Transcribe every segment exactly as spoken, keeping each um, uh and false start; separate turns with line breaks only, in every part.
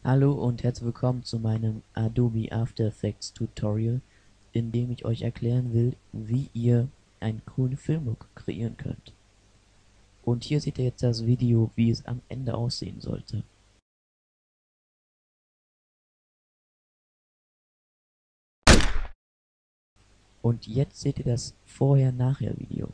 Hallo und herzlich willkommen zu meinem Adobe After Effects Tutorial, in dem ich euch erklären will, wie ihr einen coolen Filmlook kreieren könnt. Und hier seht ihr jetzt das Video, wie es am Ende aussehen sollte. Und jetzt seht ihr das Vorher-Nachher-Video.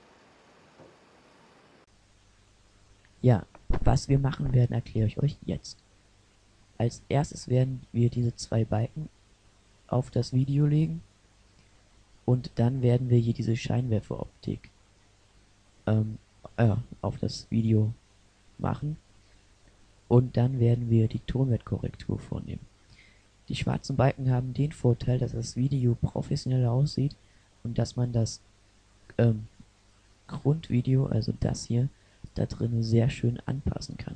Ja, was wir machen werden, erkläre ich euch jetzt. Als erstes werden wir diese zwei Balken auf das Video legen und dann werden wir hier diese Scheinwerferoptik ähm, äh, auf das Video machen und dann werden wir die Tonwertkorrektur vornehmen. Die schwarzen Balken haben den Vorteil, dass das Video professioneller aussieht und dass man das ähm, Grundvideo, also das hier, da drin sehr schön anpassen kann.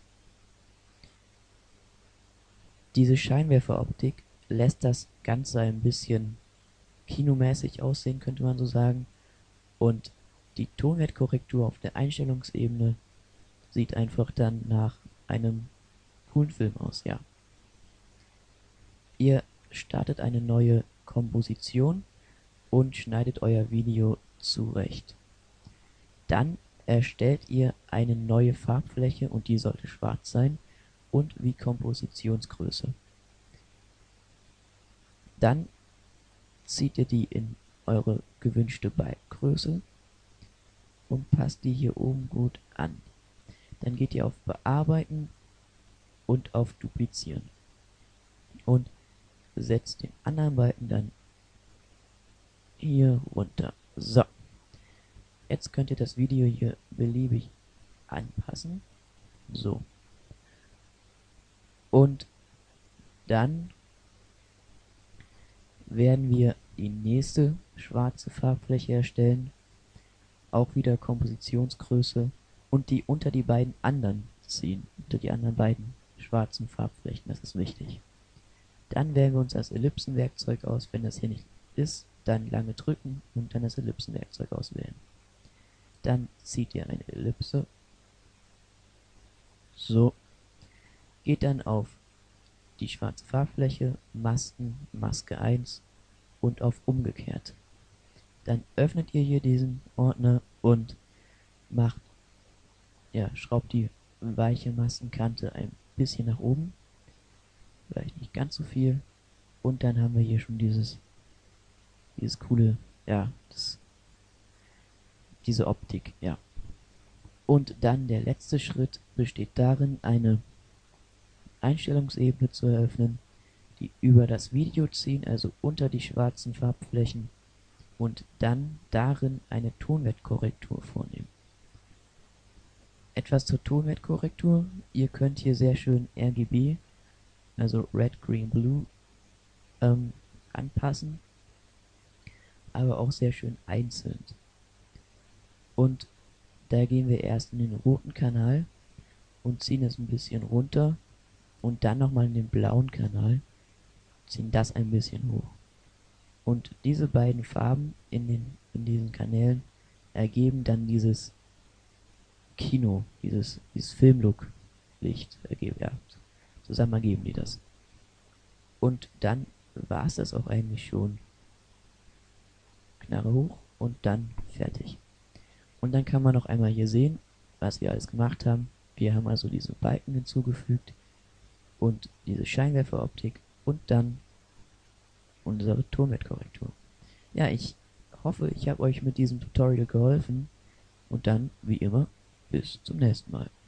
Diese Scheinwerferoptik lässt das Ganze ein bisschen kinomäßig aussehen, könnte man so sagen, und die Tonwertkorrektur auf der Einstellungsebene sieht einfach dann nach einem coolen Film aus, ja. Ihr startet eine neue Komposition und schneidet euer Video zurecht. Dann erstellt ihr eine neue Farbfläche und die sollte schwarz sein und wie Kompositionsgröße. Dann zieht ihr die in eure gewünschte Balkengröße und passt die hier oben gut an. Dann geht ihr auf Bearbeiten und auf Duplizieren und setzt den anderen Balken dann hier runter. So, jetzt könnt ihr das Video hier beliebig anpassen. So. Und dann werden wir die nächste schwarze Farbfläche erstellen. Auch wieder Kompositionsgröße und die unter die beiden anderen ziehen. Unter die anderen beiden schwarzen Farbflächen, das ist wichtig. Dann wählen wir uns das Ellipsenwerkzeug aus. Wenn das hier nicht ist, dann lange drücken und dann das Ellipsenwerkzeug auswählen. Dann zieht ihr eine Ellipse. So. Geht dann auf die schwarze Farbfläche, Masken, Maske eins und auf umgekehrt. Dann öffnet ihr hier diesen Ordner und macht, ja, schraubt die weiche Maskenkante ein bisschen nach oben. Vielleicht nicht ganz so viel. Und dann haben wir hier schon dieses, dieses coole, ja, das, diese Optik, ja. Und dann der letzte Schritt besteht darin, eine Einstellungsebene zu eröffnen, die über das Video ziehen, also unter die schwarzen Farbflächen, und dann darin eine Tonwertkorrektur vornehmen. Etwas zur Tonwertkorrektur. Ihr könnt hier sehr schön R G B, also Red, Green, Blue, ähm, anpassen, aber auch sehr schön einzeln. Und da gehen wir erst in den roten Kanal und ziehen es ein bisschen runter und dann nochmal in den blauen Kanal, ziehen das ein bisschen hoch. Und diese beiden Farben in, den, in diesen Kanälen ergeben dann dieses Kino, dieses, dieses Filmlook-Licht, ergeben, ja, zusammen ergeben die das. Und dann war es das auch eigentlich schon. Knarre hoch und dann fertig. Und dann kann man noch einmal hier sehen, was wir alles gemacht haben. Wir haben also diese Balken hinzugefügt und diese Scheinwerferoptik und dann unsere Tonwertkorrektur. Ja, ich hoffe, ich habe euch mit diesem Tutorial geholfen und dann, wie immer, bis zum nächsten Mal.